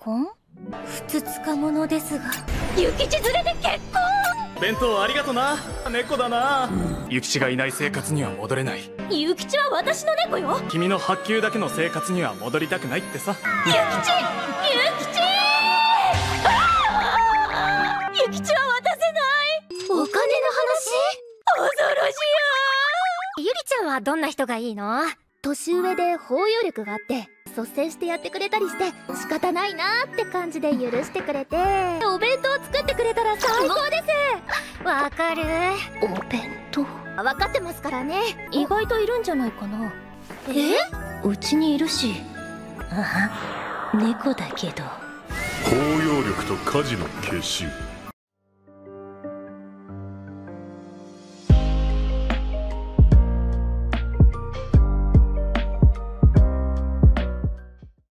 婚？ふつつか者ですが、諭吉連れで結婚。 弁当ありがとな。猫だな。諭吉がいない生活には戻れない。 諭吉は私の猫よ。 君の発給だけの生活には戻りたくないってさ。 諭吉諭吉は渡せない。お金の話？恐ろしいよ。 ゆりちゃんはどんな人がいいの？年上で包容力があって率先してやってくれたりして仕方ないなーって感じで許してくれて、お弁当作ってくれたら最高です。わかる。 お弁当？ 分かってますからね。 意外といるんじゃないかな。うちにいるし。ああ、猫だけど。 包容力と家事の結集。